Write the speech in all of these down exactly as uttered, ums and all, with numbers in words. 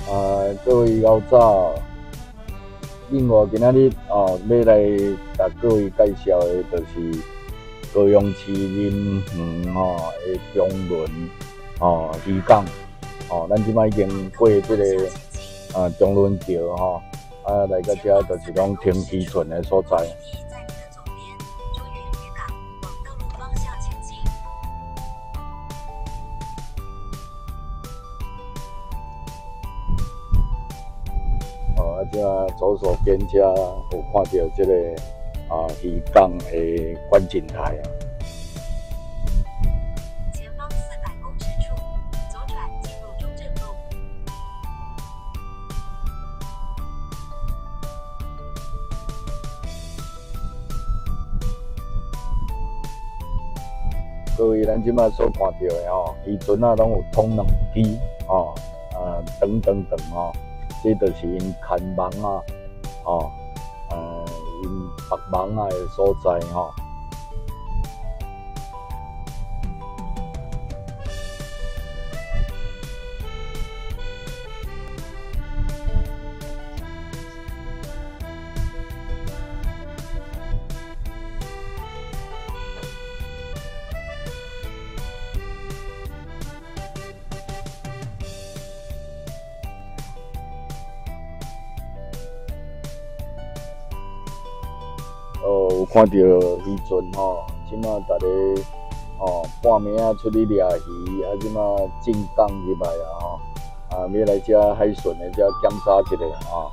啊，各位老早，另外今仔日哦，要来甲各位介绍的，就是高雄市仁园吼的中仑哦渔港哦，咱即摆已经过即、这个啊中仑桥吼，啊来到遮就是讲停渔船的所在。 哦，啊，遮左手边遮有看到这个啊渔港的观景台啊。 前方四百公尺处左转进入中正路。 各位，咱即摆所看到的吼，渔船啊，拢有通两机哦，啊等等等哦。 这就是因看网啊，哦，呃，因白网啊的所在吼。哦 哦，有看到渔船吼，即马大家吼半暝啊出去掠鱼，啊即马进港入来啊吼，啊要来遮海巡的遮检查一下吼。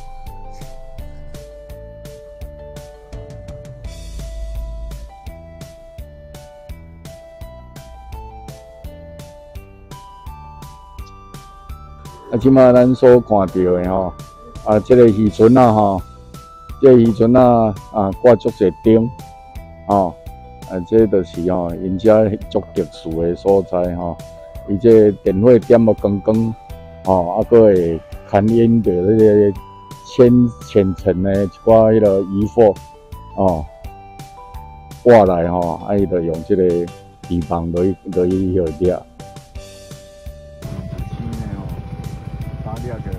啊，即马咱所看到的吼，啊，即、这个渔船啊吼。 这渔船啊啊挂足侪灯，哦，啊，这就是吼，因遮足特殊的所在吼，伊这电火点啊光光，哦，啊，佫会牵引着迄个浅浅层的一寡迄个渔货，哦，挂来吼，啊，伊就用这个渔网落去落去迄掠。新的哦，打掠着。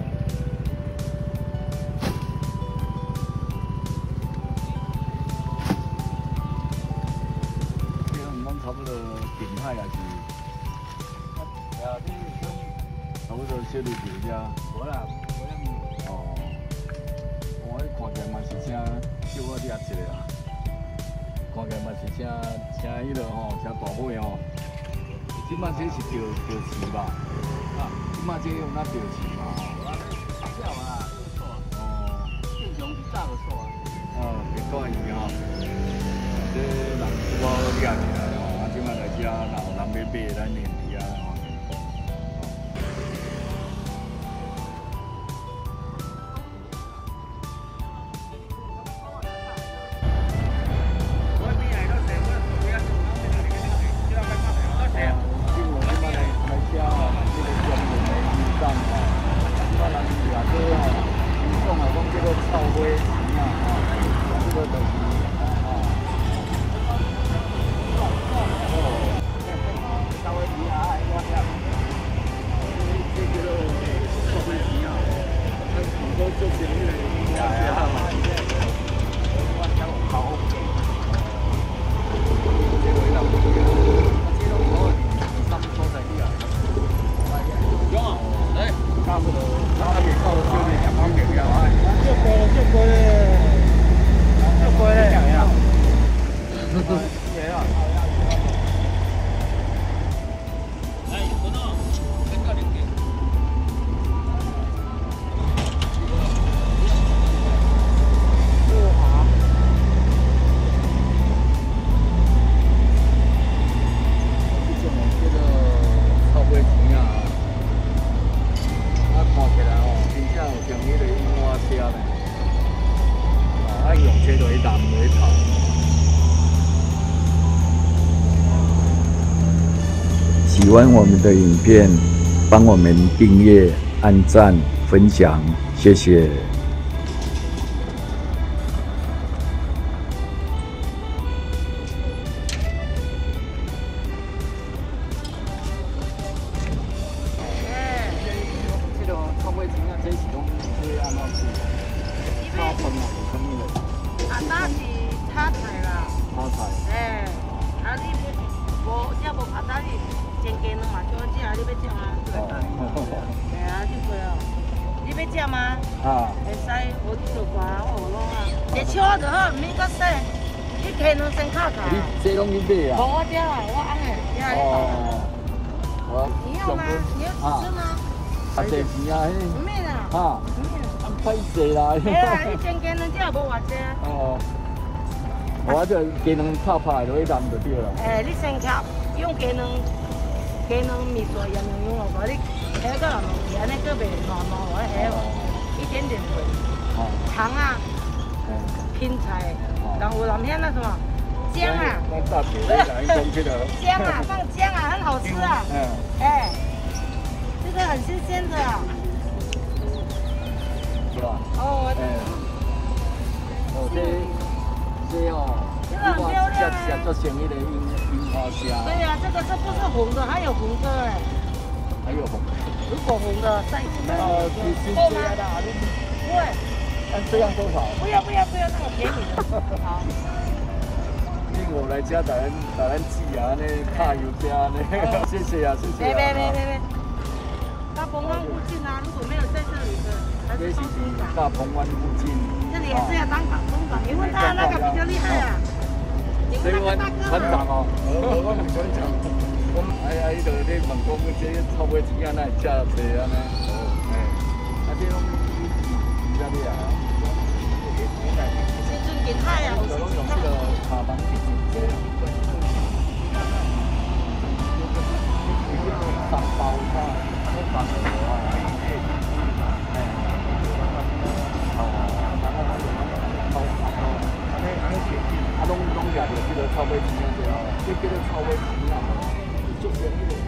差不多近海也是，啊，你差不多小入去遮。无啦，无遐哦，我看起来嘛是请小我掠一个啊，看起来嘛是请请迄落吼，请大尾吼。即摆这是钓钓市吧？啊，即摆这用咱钓市嘛吼。少啊，不错。哦，变熊比大不错啊。哦，别讲伊吼，这人我掠起来。 即摆来遮，然后人要买，咱连伫啊吼。喜欢我们的影片，帮我们订阅、按赞、分享，谢谢。 你要吃吗？哎呀，真贵哦！你要吃吗？ 啊。 会使，我做过啊，我有弄啊。一炒就好，唔免搁洗。你摕两千卡卡。 你这拢去买啊？ 无我这啊，我翁的，遐里头。 我你要吗？你要吃吗？ 啊，这钱啊，迄。 唔免啦。 啊。 唔免。 啊，歹势啦。 哎呀，你真鸡卵这无偌济。 哦。我这鸡卵拍拍落去淋就对了。 哎，你先烤，用鸡卵，鸡卵米做盐用用落去，你下个人盐呢个袂糯糯我下哦，一点点水。哦。糖啊。拼菜。然后咱们那什么姜啊，不是姜啊，放姜啊，很好吃啊。嗯。哎，这个很新鲜的。 是吧？ 哦。 哎。哦，这这哦。 这个很漂亮啊。 做成那个樱樱花虾。 对呀，这个这不是红的，还有红的哎。 还有红。 如果红的再呃，够吗？ 不会。 按这样多少？ 不要不要不要，那个便宜的。好。 因为我来家打人打人记啊，那卡油家呢，谢谢啊，谢谢。 别别别别别，大鹏湾附近啊，如果没有在这里的，还是到东港。 大鹏湾附近。 这里也是要当港东港，你问他那个比较厉害啊。你问那个大哥。 船长哦，我我问船长，我哎哎，伊就咧问讲，这臭尾钱啊，哪会吃济安尼？哦，哎，啊这拢比较厉害啊。 时阵近海啊，有时阵海。 下班时间。三包菜，我放了啊。哎。哦，然后那个包饭哦，安尼安尼便宜，啊拢拢掠着这个臭尾钱啊，对啊，这叫做臭尾钱啊，就是那个。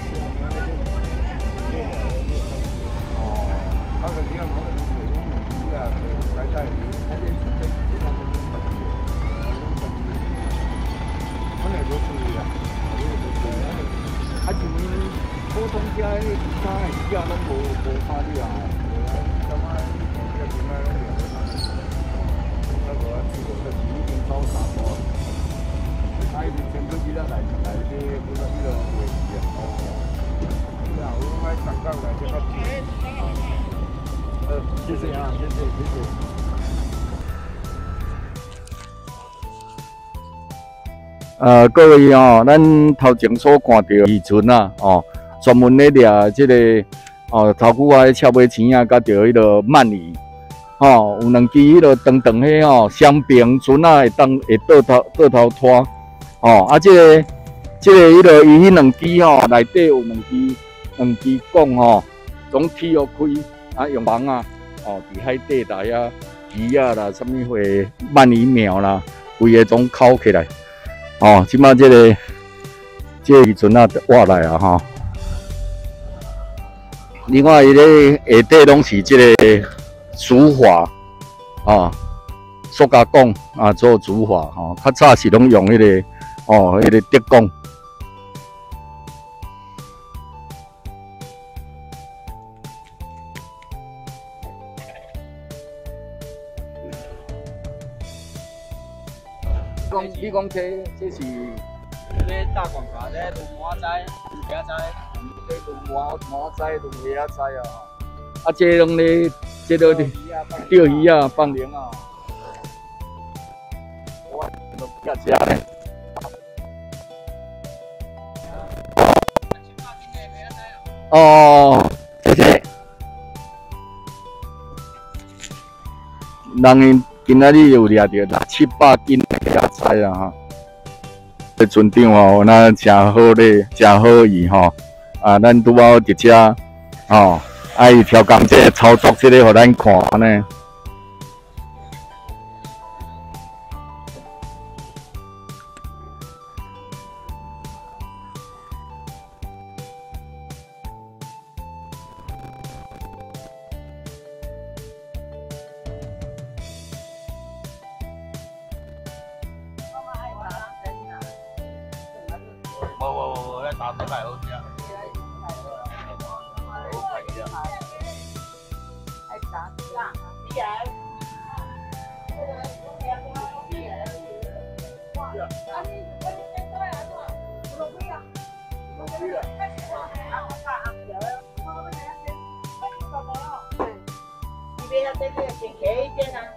哦，那个你看我们水龙鱼啊，来在鱼，它这是在鱼上面。我那都注意啦，啊，前面普通车迄其他的鱼啊，拢无无看了啊。干嘛？这点啊，拢有的。那个啊，这个这已经走三步。啊，伊前头几日来来这不是这个位置啊。哦。是啊，我买三角来这个。呃，谢谢啊，谢谢谢谢。呃，各位哦，咱头前所看到渔村啊，哦，专门咧掠这个哦，头久啊，赤尾钱啊，甲着迄个鳗鱼，哦，有两支迄个长长迄哦，双柄船啊，会当会倒头倒头拖，哦，啊，这个这个迄个伊迄两支吼，内底有两支两支管吼，总踢互开，啊，用网啊，哦，伫海底内啊，鱼啊啦，什么货鳗鱼苗啦，规个总扣起来。哦，即马这个这个渔船啊，挖来啊哈。另外，伊咧下底拢是这个竹筏啊，塑胶管啊做竹筏吼。较早是拢用迄个哦，迄个竹管。讲，你讲这这是？这大广茶，这龙马仔、龙虾仔，这龙马马仔、龙虾仔啊！啊，这拢咧，这都钓鱼啊、放铃啊。我都不敢吃咧。哦，谢谢。人今仔日有掠着六七百斤的虾菜啊！哈。这船长哦，那真好咧，真好意吼。啊，咱拄好伫遮吼，啊伊调工这个操作，这个互咱看安尼。无无无，迄打水牌好食。爱打水啦，你来。啊，你我你先过来是吧？我不要。我不要。 啊，这个先开一点啊。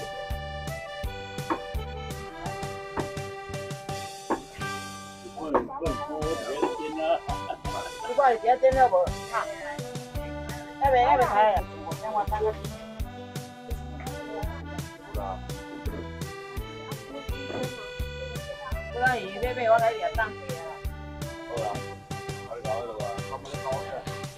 你过来只点了无？哈，那边那边开，让我当个。不然伊那边我来也当地啊。好啊，好搞的吧？他们搞的。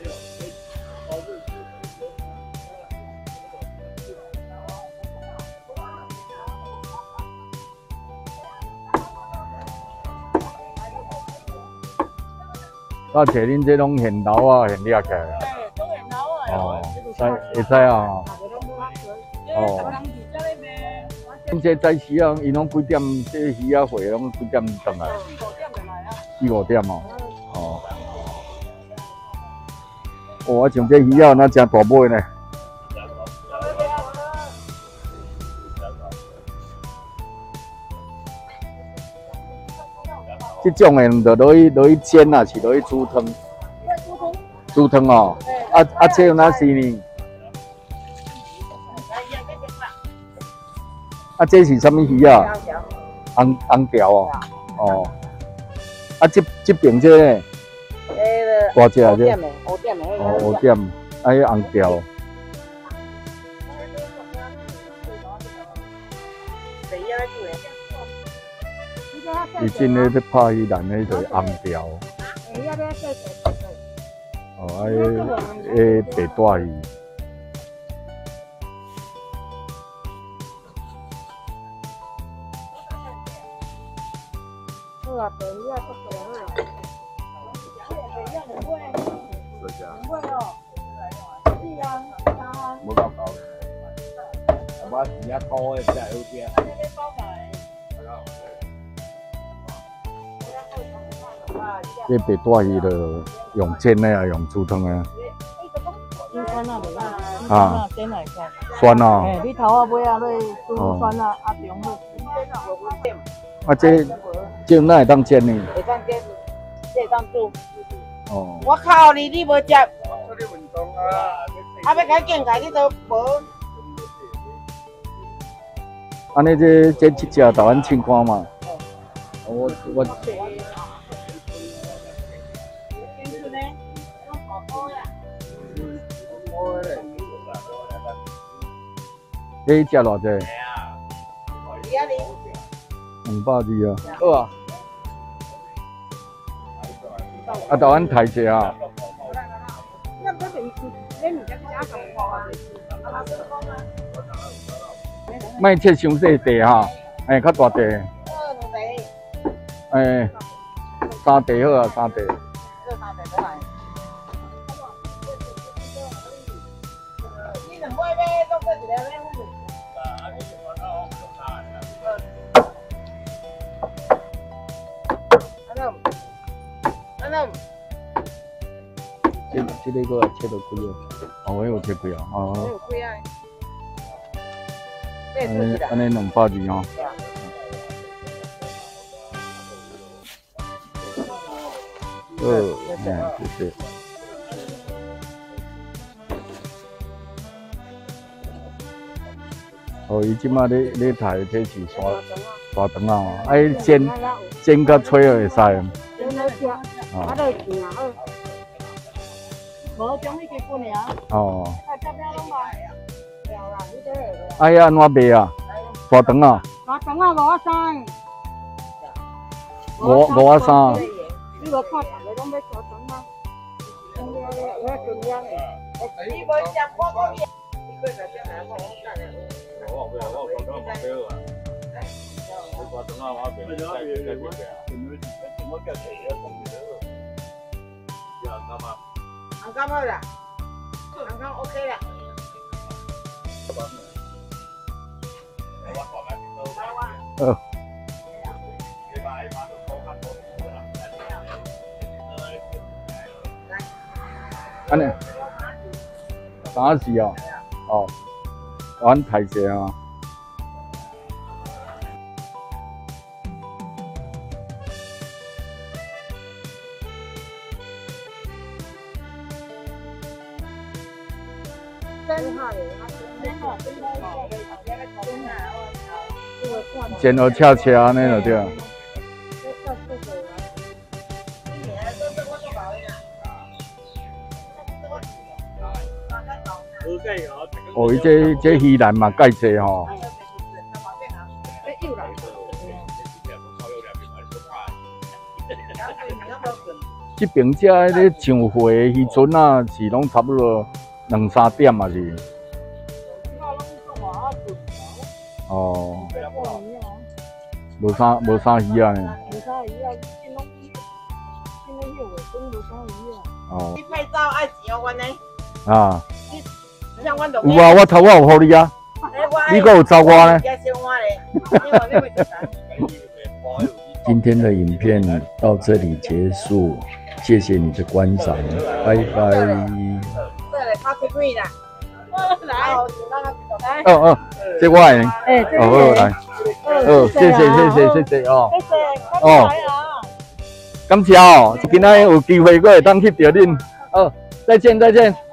我找恁这种现楼啊，现掠起来啊。 哎，都现楼啊。 哦，使会使啊。哦。恁这早时啊，伊拢几点？这鱼仔会拢几点回来？四五点哦。哦。哇，像这鱼仔那真大尾呢。这种的就落去落去煎啊，是落去煮汤。煮汤哦。啊啊，这有哪是呢？啊，这是什么鱼啊？红红条哦。哦。啊，这这边这个。大只啊这。 乌点的。 哦，乌点，啊，迄红条。以前咧咧拍鱼蛋咧就是红条。哦，啊，迄迄白带鱼。 好啊，白鱼啊，不错啊。不会哦。是啊，啊。 冇搞搞嘅，係嘛？而家多嘅真係好啲啊。这白带鱼就用煎的啊，用煮汤的啊。 酸啊，袂啊， 煎来酸。 酸啊。 哎，你头啊尾啊，你煮酸啊，啊中好。 啊，这这哪会当煎呢？ 会当煎，这会当煮。 哦。 我靠你，你无食。啊，要甲见解，你都无。 安尼这这一只台湾青看嘛。我我。你食偌济？两百二啊。好啊。啊，台湾台者啊。莫切伤细地哈，哎，较大地。哎，三地好啊，三地。这这个个切到几啊？哦，我有切几啊？哦。有几啊？安尼安尼两百二哦。哦，嗯，谢谢。哦，伊即马咧咧ถ่这是沙沙肠啊，哎煎煎甲脆就会使啊。啊。无种迄个本尔。哦。哎呀，安怎卖啊？沙肠啊？ 沙肠啊，五啊三。 五五啊三。 你无看大家拢要沙肠吗？中央的，我中央的。你无食我我面。你过来先来我我干的。我我我我刚刚买了啊。你沙肠啊，我变再再变变啊。我叫谁要送你的？要干嘛？ăn cơm thôi là ăn cơm ok là ừ. Anh này cá gì à? Ờ, quán Thái gì à? Tên hỏi 前后恰恰安尼就对啊。哦，伊这这鱼篮嘛介济吼。这边遮咧上货的渔村啊，是拢差不多两三点嘛是。哦。无啥无啥鱼啊呢。无啥鱼啊，见拢见拢迄话讲无啥鱼啊。哦。你拍照爱钱哦，阮呢。啊。有啊，我头我有互你啊。你阁有找我呢。今天的影片到这里结束，谢谢你的观赏，拜拜。这来拍出水啦。来，来。哦哦，这我的。哎，哦好来。哦，谢谢谢谢谢谢哦。谢谢，哦。感谢哦，今仔有机会我会当去钓恁。哦，再见再见。